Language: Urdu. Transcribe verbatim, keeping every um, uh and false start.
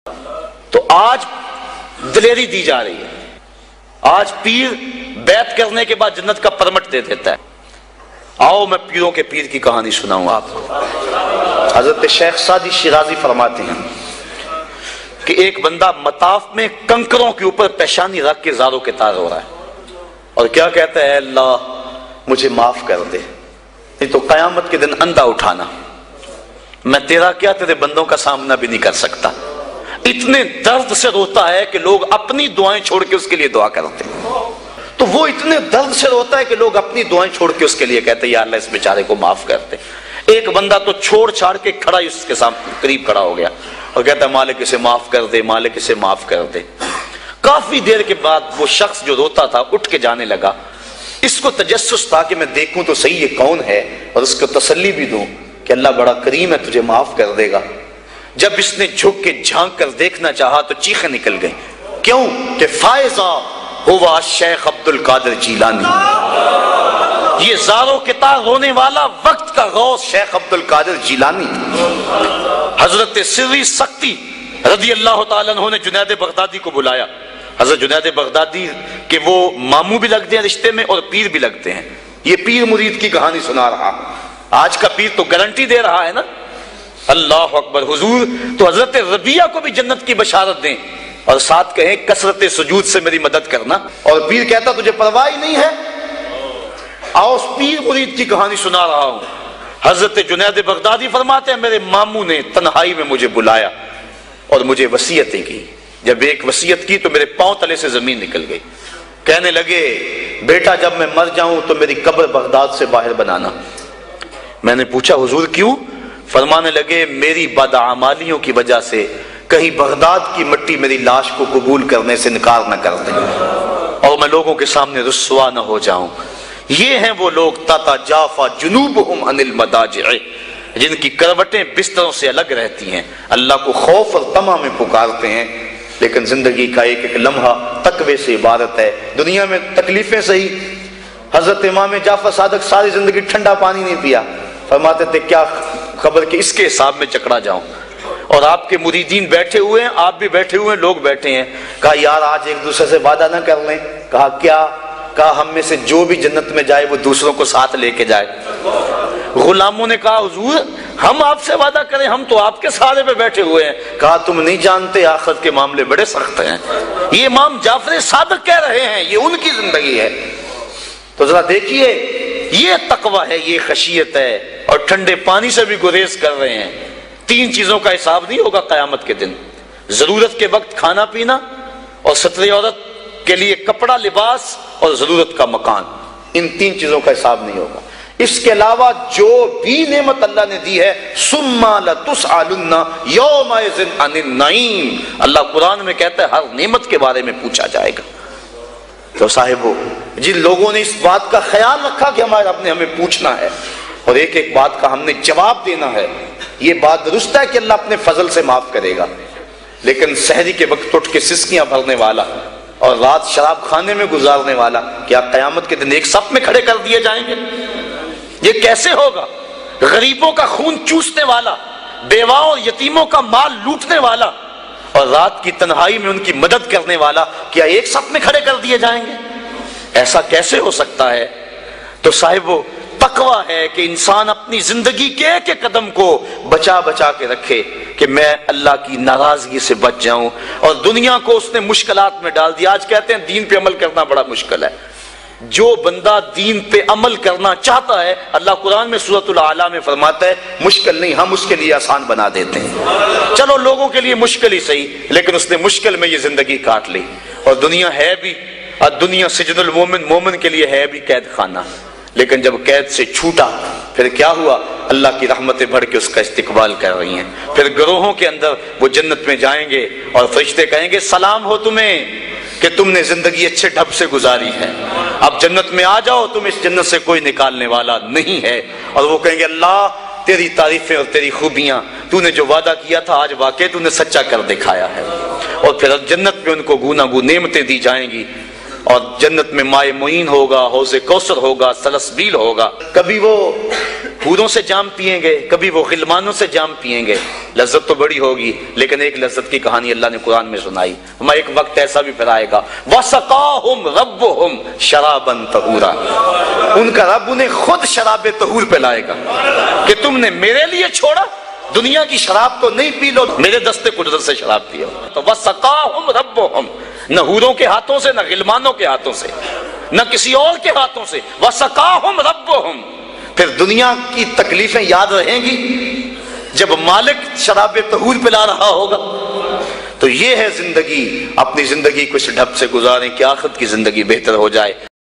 تو آج دلیری دی جا رہی ہے، آج پیر بیعت کرنے کے بعد جنت کا پرمٹ دے دیتا ہے۔ آؤ میں پیروں کے پیر کی کہانی سناؤں آپ کو۔ حضرت شیخ سعدی شیرازی فرماتے ہیں کہ ایک بندہ مطاف میں کنکروں کے اوپر پیشانی رکھ کے زاروں کے تار ہو رہا ہے اور کیا کہتا ہے، اللہ مجھے معاف کر دے، نہیں تو قیامت کے دن اندھا اٹھانا، میں تیرا کیا تیرے بندوں کا سامنا بھی نہیں کر سکتا۔ اتنے درد سے روتا ہے کہ لوگ اپنی دعائیں چھوڑ کے اس کے لیے دعا کرتے ہیں۔ تو وہ اتنے درد سے روتا ہے کہ لوگ اپنی دعائیں چھوڑ کے اس کے لیے کہتے ہیں یا اللہ اس بیچارے کو معاف کر دے۔ ایک بندہ تو چھوڑ چھاڑ کے کھڑا ہی اس کے سامنے قریب کھڑا ہو گیا اور کہتا ہے مالک اسے معاف کر دے، مالک اسے معاف کر دے۔ کافی دیر کے بعد وہ شخص جو روتا تھا اٹھ کے جانے لگا۔ اس کو تجسس تھا کہ میں دیکھوں تو صحیح یہ کون ہے اور اس کو تسلی بھی دوں کہ اللہ بڑا کریم ہے، تجھے معاف کر دے گا۔ جب اس نے جھک کے جھانک کر دیکھنا چاہا تو چیخیں نکل گئیں، کیوں کہ فائزہ ہوا شیخ عبد القادر جیلانی، یہ زاروں کے تار رونے والا وقت کا غوث شیخ عبد القادر جیلانی۔ حضرت سری سختی رضی اللہ تعالیٰ عنہ نے جنید بغدادی کو بلایا۔ حضرت جنید بغدادی کے وہ ماموں بھی لگتے ہیں رشتے میں اور پیر بھی لگتے ہیں۔ یہ پیر مرید کی کہانی سنا رہا، آج کا پیر تو گارنٹی دے رہا ہے نا، اللہ اکبر حضور تو حضرت ربیہ کو بھی جنت کی بشارت دیں اور ساتھ کہیں کثرت سجود سے میری مدد کرنا، اور پیر کہتا تجھے پرواہ ہی نہیں ہے۔ آؤ اس پیر مرید کی کہانی سنا رہا ہوں۔ حضرت جنید بغدادی فرماتے ہیں میرے ماموں نے تنہائی میں مجھے بلایا اور مجھے وصیتیں کی۔ جب ایک وصیت کی تو میرے پاؤں تلے سے زمین نکل گئی۔ کہنے لگے بیٹا جب میں مر جاؤں تو میری قبر بغداد سے باہر بنانا۔ میں نے پوچھا حضور کیوں؟ فرمانے لگے میری بدعمالیوں کی وجہ سے کہیں بغداد کی مٹی میری لاش کو قبول کرنے سے انکار نہ کر دے اور میں لوگوں کے سامنے رسوا نہ ہو جاؤں۔ یہ ہیں وہ لوگ تتجافا جنوبہم عن المضاجع، جن کی کروٹیں بستروں سے الگ رہتی ہیں، اللہ کو خوف اور طمع میں پکارتے ہیں، لیکن زندگی کا ایک ایک لمحہ تقوی سے عبارت ہے۔ دنیا میں تکلیفیں سہی۔ حضرت امام جعفر صادق ساری زندگی ٹھنڈا پانی نہیں پیا، فرماتے تھے کیا خبر کہ اس کے حساب میں چکڑا جاؤں۔ اور آپ کے مریدین بیٹھے ہوئے ہیں، آپ بھی بیٹھے ہوئے ہیں، لوگ بیٹھے ہیں۔ کہا یار آج ایک دوسرے سے وعدہ نہ کر لیں؟ کہا کیا؟ کہا ہم میں سے جو بھی جنت میں جائے وہ دوسروں کو ساتھ لے کے جائے۔ غلاموں نے کہا حضور ہم آپ سے وعدہ کریں، ہم تو آپ کے سہارے پہ بیٹھے ہوئے ہیں۔ کہا تم نہیں جانتے آخرت کے معاملے بڑے سخت ہیں، یہ امام جعفر صادق کہہ رہے ہیں، یہ ان کی زندگی ہے۔ تو ذرا دیکھیے یہ تقوی ہے، یہ خشیت ہے، اور ٹھنڈے پانی سے بھی گریز کر رہے ہیں۔ تین چیزوں کا حساب نہیں ہوگا قیامت کے دن، ضرورت کے وقت کھانا پینا، اور ستر عورت کے لیے کپڑا لباس، اور ضرورت کا مکان۔ ان تین چیزوں کا حساب نہیں ہوگا۔ اس کے علاوہ جو بھی نعمت اللہ نے دی ہے ثم لتسألن یومئذ عن النعیم، اللہ قرآن میں کہتا ہے ہر نعمت کے بارے میں پوچھا جائے گا۔ تو صاحبو جن لوگوں نے اس بات کا خیال رکھا کہ ہمارے رب نے ہمیں پوچھنا ہے اور ایک ایک بات کا ہم نے جواب دینا ہے، یہ بات درست ہے کہ اللہ اپنے فضل سے معاف کرے گا، لیکن سحری کے وقت اٹھ کے سسکیاں بھرنے والا اور رات شراب خانے میں گزارنے والا کیا قیامت کے دن ایک صف میں کھڑے کر دیے جائیں گے؟ یہ کیسے ہوگا؟ غریبوں کا خون چوسنے والا، بیواؤں اور یتیموں کا مال لوٹنے والا اور رات کی تنہائی میں ان کی مدد کرنے والا کیا ایک صف میں کھڑے کر دیے جائیں گے؟ ایسا کیسے ہو سکتا ہے؟ تو صاحبو تقوی ہے کہ انسان اپنی زندگی کے ایک ایک قدم کو بچا بچا کے رکھے کہ میں اللہ کی ناراضگی سے بچ جاؤں، اور دنیا کو اس نے مشکلات میں ڈال دیا۔ آج کہتے ہیں دین پہ عمل کرنا بڑا مشکل ہے۔ جو بندہ دین پہ عمل کرنا چاہتا ہے اللہ قرآن میں سورۃ الاعلیٰ میں فرماتا ہے مشکل نہیں، ہم اس کے لیے آسان بنا دیتے ہیں۔ چلو لوگوں کے لیے مشکل ہی صحیح، لیکن اس نے مشکل میں یہ زندگی کاٹ لی، اور دنیا ہے بھی، اور دنیا سجن المومن، مومن کے لیے ہے بھی قید خانہ، لیکن جب قید سے چھوٹا پھر کیا ہوا؟ اللہ کی رحمتیں بڑھ کے اس کا استقبال کر رہی ہیں۔ پھر گروہوں کے اندر وہ جنت میں جائیں گے اور فرشتے کہیں گے سلام ہو تمہیں کہ تم نے زندگی اچھے ڈھب سے گزاری ہے، اب جنت میں آ جاؤ، تم اس جنت سے کوئی نکالنے والا نہیں ہے۔ اور وہ کہیں گے اللہ تیری تعریفیں اور تیری خوبیاں، تو نے جو وعدہ کیا تھا آج واقعی تو نے سچا کر دکھایا ہے۔ اور پھر جنت میں ان کو گونا گو نعمتیں دی جائیں گی، اور جنت میں مائے معین ہوگا، حوض کوثر ہوگا، سلسبیل ہوگا۔ کبھی وہ حوروں سے جام پیئیں گے، کبھی وہ غلمانوں سے جام پیئیں گے، لذت تو بڑی ہوگی، لیکن ایک لذت کی کہانی اللہ نے قرآن میں سنائی، ہمیں ایک وقت ایسا بھی پھر آئے گا وَسَقَاهُمْ رَبُّهُمْ شَرَابًا طَهُورًا، ان کا رب انہیں خود شراب طہور پلائے گا کہ تم نے میرے لیے چھوڑا، دنیا کی شراب تو نہیں پی لو، میرے دستے قدرت سے شراب پیو۔ تو وَسَقَاهُمْ رَبُّهُمْ، نہ حوروں کے ہاتھوں سے، نہ غلمانوں کے ہاتھوں سے، نہ کسی اور کے ہاتھوں سے، وَسَقَاهُمْ رَبُّهُمْ۔ پھر دنیا کی تکلیفیں یاد رہیں گی جب مالک شراب طہور پلا رہا ہوگا۔ تو یہ ہے زندگی، اپنی زندگی کو اس ڈھب سے گزاریں کہ آخرت کی زندگی بہتر ہو جائے۔